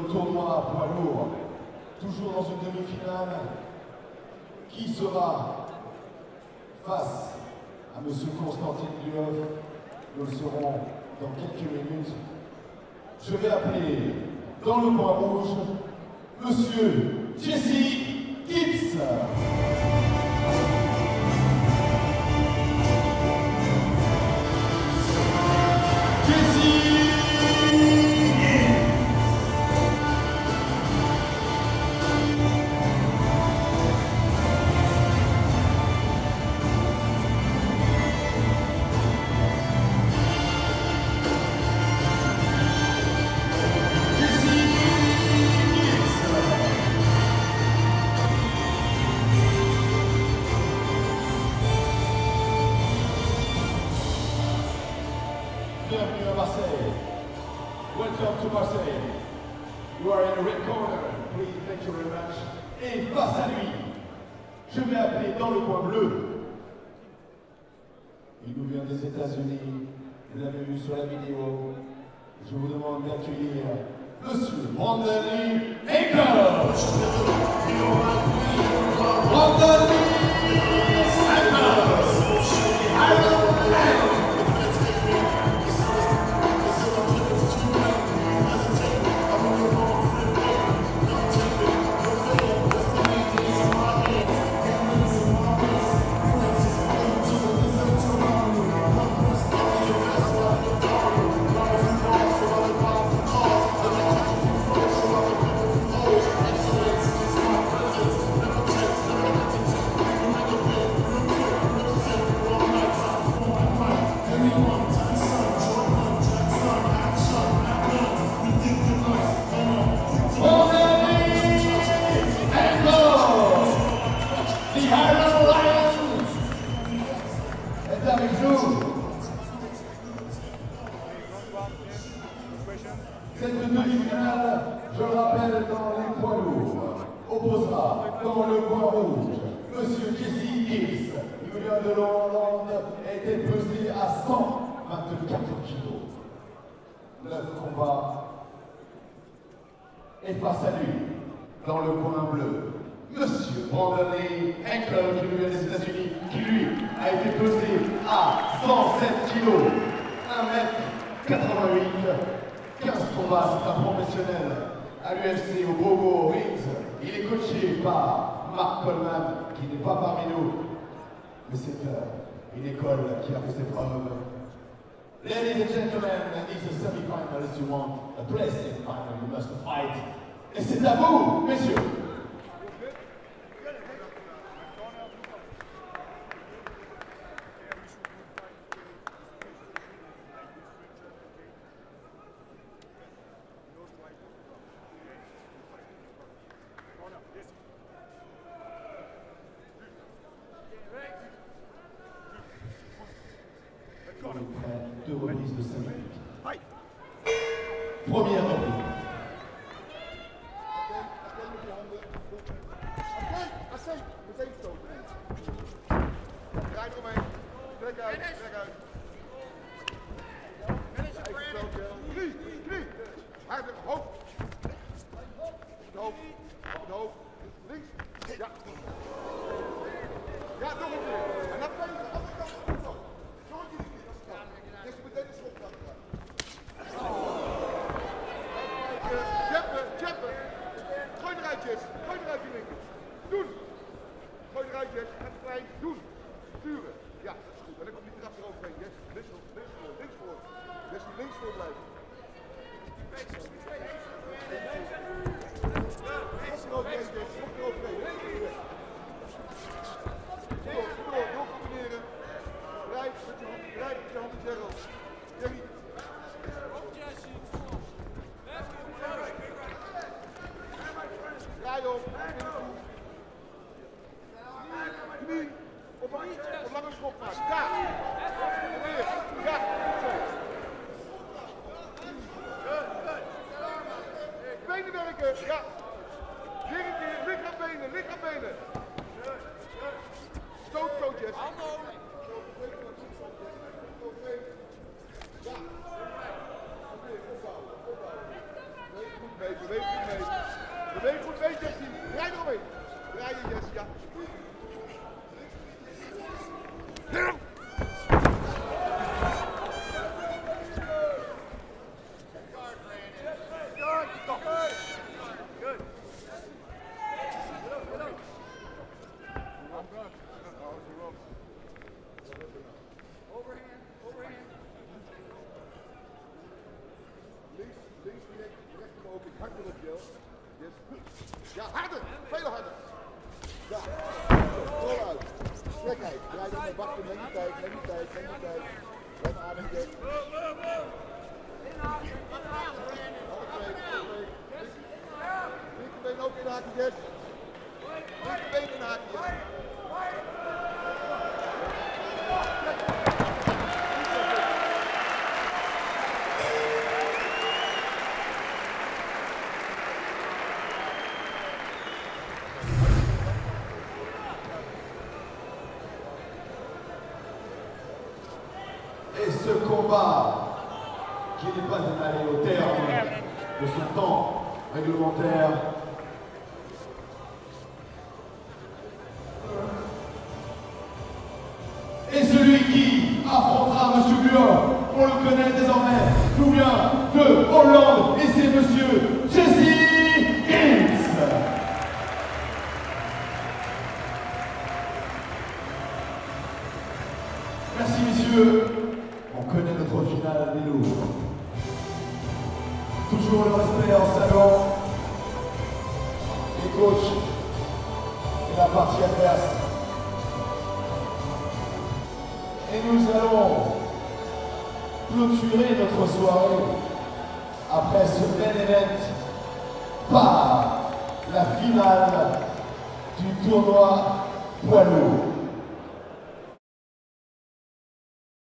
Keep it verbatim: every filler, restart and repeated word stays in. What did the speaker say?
tournoi poids lourd, toujours dans une demi-finale. Qui sera face à Monsieur Constantin Duhoff? Nous le saurons dans quelques minutes. Je vais appeler dans le coin rouge Monsieur Jesse Gibbs. Bienvenue à Marseille. Welcome to Marseille. You are in the red corner. Please thank you very much. Et face à lui, je vais appeler dans le coin bleu. Il nous vient des États-Unis. Vous l'avez vu sur la vidéo. Je vous demande d'accueillir Monsieur Brandon Lee Ankle. Brandon Lee Ankle. Cette demi-finale, je le rappelle, dans les poids lourds, opposera dans le coin rouge Monsieur Jesse Gibbs. Il vient de Hollande et était pesé à cent vingt-quatre kilos. neuf combats. Et face à lui, dans le coin bleu, Monsieur Brandon Lee Ankle, qui lui vient des États-Unis, qui lui a été pesé à cent sept kilos. un mètre quatre-vingt-huit. quinze combats, c'est un professionnel à l'U F C, au Bogo Rings. Il est coaché par Mark Coleman, qui n'est pas parmi nous, mais c'est une école qui a fait ses preuves. Ladies and gentlemen, it's a semi-final if you want a place in final, you must fight. Et c'est à vous, messieurs. Deux reprises de cinq minutes. Première reprise. Draai eromheen. Trek uit, trek uit. Knie, knie. Hij heeft het hoofd. Op het hoofd. Op het hoofd. Links. Ja. Ja, nog een keer. En dan kan je de andere kant op. Nog een keer. Dus je meteen de schop laten gaan. Jeppen, jeppen. Gooi eruit, Jess. Gooi eruit, die linker. Doen. Gooi eruit, Jess. En vrij. Doen. Sturen. Ja, dat is goed. En dan komt die trap eroverheen. Jess, links voor, links voor, links voor. Jess, die links voor blijven. Links eroverheen, Jess. Kom eroverheen. Door, door, door combineren. Rijp met je handen, rijp met je handen, Gerald. Jerry. Draai op. Knie. Op een op lange schop maken. Ja. Weer. Ja. Zo. Benen werken. Ja. Weer een keer. Lichaambenen. Lichaambenen. Stoot, stoot, Jess. Ja. Goed, bewegen. hard erop, Joe. Yes. Ja, harder. Veel harder. Ja. Vooruit. Trekheid. Draai dan naar bakken. Neem die tijd. Neem die tijd. Neem die tijd. Let adem, Jack. Linkerbeen ook inhaken, Jess. Linkerbeen inhaken, Jess. Et ce combat, qui n'est pas allé au terme de son temps réglementaire, et celui qui affrontera Monsieur Buon, on le connaît désormais, nous vient de Hollande, et c'est Monsieur Jesse Gibbs. Merci messieurs. On connaît notre finale des lourds. Toujours le respect en salon. Les coachs et la partie adverse. Et nous allons clôturer notre soirée après ce main event par la finale du tournoi poids lourd.